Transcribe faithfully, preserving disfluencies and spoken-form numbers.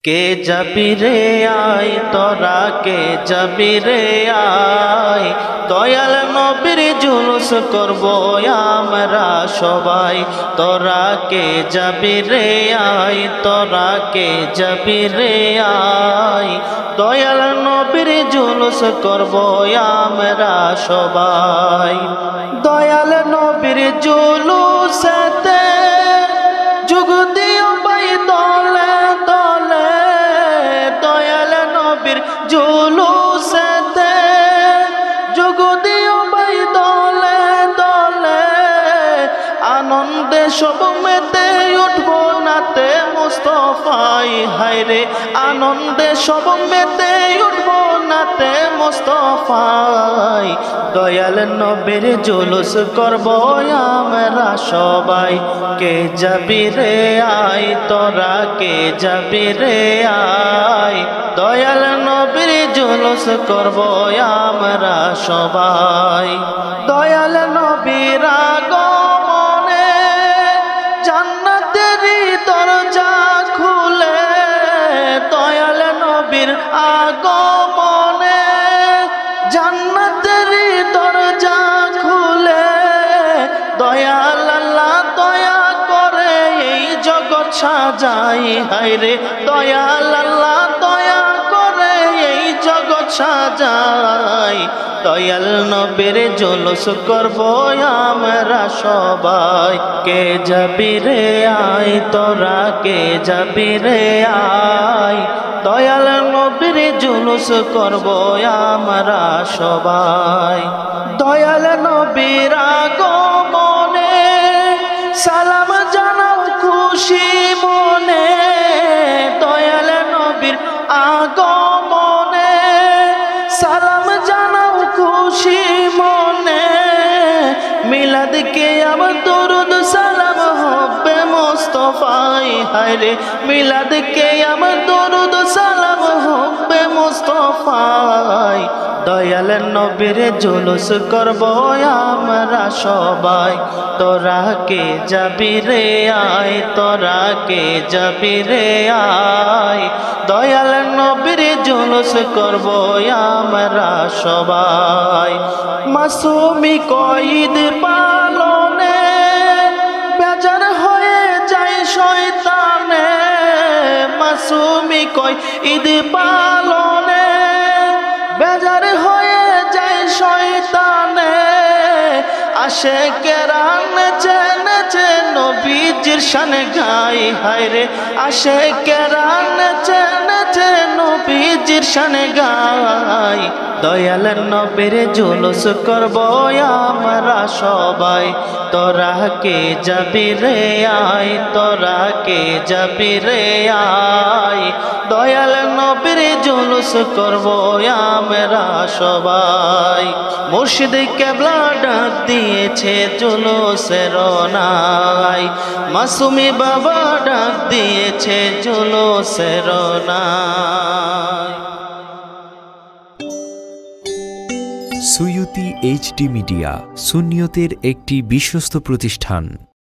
কে যাবি রে আয় তোরা কে যাবি রে আয় দয়াল নবীর জুলুস করব আমরা সবাই তোরা কে যাবি রে আয় তোরা কে যাবি রে আয় দয়াল নবীর জুলুস করব আমরা সবাই দয়াল নবীর জুলুসেতে যোগ দিও ভাই দলে দলে দয়াল নবীর জুলুসেতে যোগ দিও ভাই দলে দলে আনন্দে সব মেতে উঠবো নাতে মুস্তাফাই হায়রে আনন্দে সব মেতে উঠবো নাতে মুস্তাফাই দয়াল নবীর জুলুস করব আমরা সবাই কে যাবি রে আয় তোরা কে যাবি রে আয় দয়াল নবীর জুলুস করব আমরা সবাই দয়াল নবীর আগমনে জান্নাতের দরজা খুলে দয়াল নবীর আগমনে জান্নাতের দরজা খুলে দয়াল আল্লাহ দয়া করে এই জগৎ সাজাই হায়রে দয়াল আল্লাহ দয়া করে এই জগৎ সাজাই দয়াল নবীর জুলুস করব আমরা সবাই কে যাবি রে আয় তোরা কে যাবি রে আয় দয়াল নবীর জুলুস করব আমরা সবাই দয়াল নবীর আগমনে সালাম জানাও খুশি মনে দয়াল নবীর আগমনে সালাম জানাও খুশি মনে মিলাদ কে আবার দরুদ সালাম হবে মুস্তাফাই হায়রে মিলাদ কে আবার দরুদ সালাম হবে মুস্তাফাই দয়াল নবীর জুলুস করব আমরা সবাই তোরা কে যাবি রে আয় তোরা কে যাবি রে আয় দয়াল নবীর জুলুস করব আমরা সবাই মাসুমি কঈদ পালনে বেজার হয়ে যায় শয়তানে মাসুমি কঈদ পালনে বেজার হয়ে যায় শয়তানে আশিকেরা নেচে নেচে নবীজির শানে গায় হায়রে আশিকেরা নেচে নেচে নবীজির শানে গায় দয়াল নবীর জুলুস করব আমরা সবাই তোরা কে যাবি রে আয় তোরা কে যাবি রে আয় দয়াল নবীর জুলুস করব আমরা সবাই মুর্শিদ কেবলা ডাক দিয়েছে জুলুসের নাই মাসুমি বাবা ডাক দিয়েছে জুলুসের নাই সুয়ুতি এইচডি মিডিয়া সুন্নিয়তের একটি বিশ্বস্ত প্রতিষ্ঠান।